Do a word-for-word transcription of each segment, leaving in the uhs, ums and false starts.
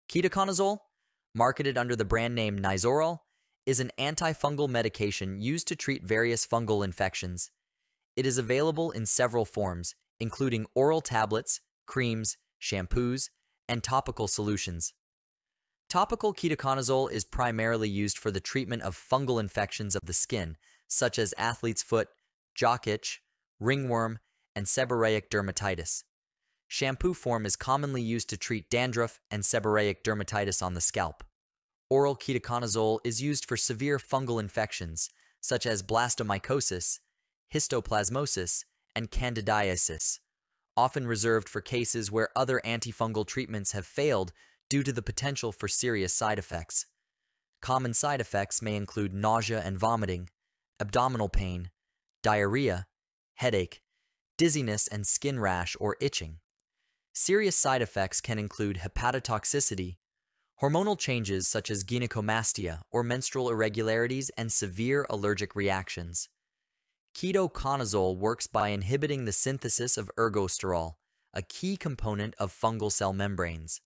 Ketoconazole, marketed under the brand name Nizoral, is an antifungal medication used to treat various fungal infections. It is available in several forms, including oral tablets, creams, shampoos, and topical solutions. Topical ketoconazole is primarily used for the treatment of fungal infections of the skin, such as athlete's foot, jock itch, ringworm, and seborrheic dermatitis. Shampoo form is commonly used to treat dandruff and seborrheic dermatitis on the scalp. Oral ketoconazole is used for severe fungal infections, such as blastomycosis, histoplasmosis, and candidiasis, often reserved for cases where other antifungal treatments have failed due to the potential for serious side effects. Common side effects may include nausea and vomiting, abdominal pain, diarrhea, headache, dizziness, and skin rash or itching. Serious side effects can include hepatotoxicity, hormonal changes such as gynecomastia or menstrual irregularities, and severe allergic reactions. Ketoconazole works by inhibiting the synthesis of ergosterol, a key component of fungal cell membranes.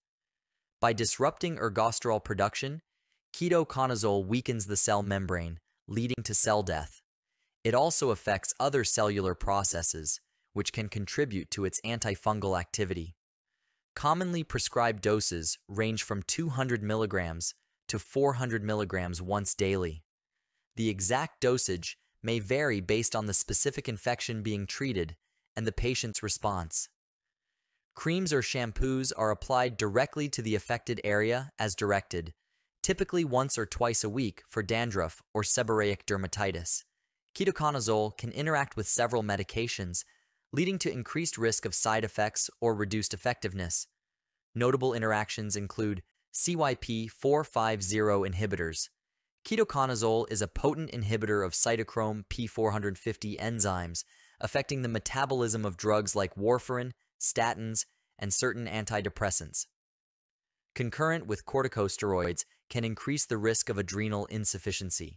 By disrupting ergosterol production, ketoconazole weakens the cell membrane, leading to cell death. It also affects other cellular processes, which can contribute to its antifungal activity. Commonly prescribed doses range from two hundred milligrams to four hundred milligrams once daily. The exact dosage may vary based on the specific infection being treated and the patient's response. Creams or shampoos are applied directly to the affected area as directed, typically once or twice a week for dandruff or seborrheic dermatitis. Ketoconazole can interact with several medications, leading to increased risk of side effects or reduced effectiveness. Notable interactions include C Y P four fifty inhibitors. Ketoconazole is a potent inhibitor of cytochrome P four fifty enzymes, affecting the metabolism of drugs like warfarin, statins, and certain antidepressants. Concurrent with corticosteroids can increase the risk of adrenal insufficiency.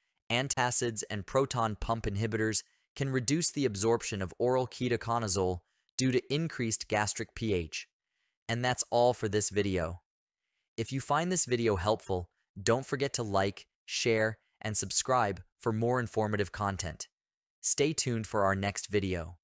Antacids and proton pump inhibitors can reduce the absorption of oral ketoconazole due to increased gastric pH. And that's all for this video. If you find this video helpful, don't forget to like, share, and subscribe for more informative content. Stay tuned for our next video.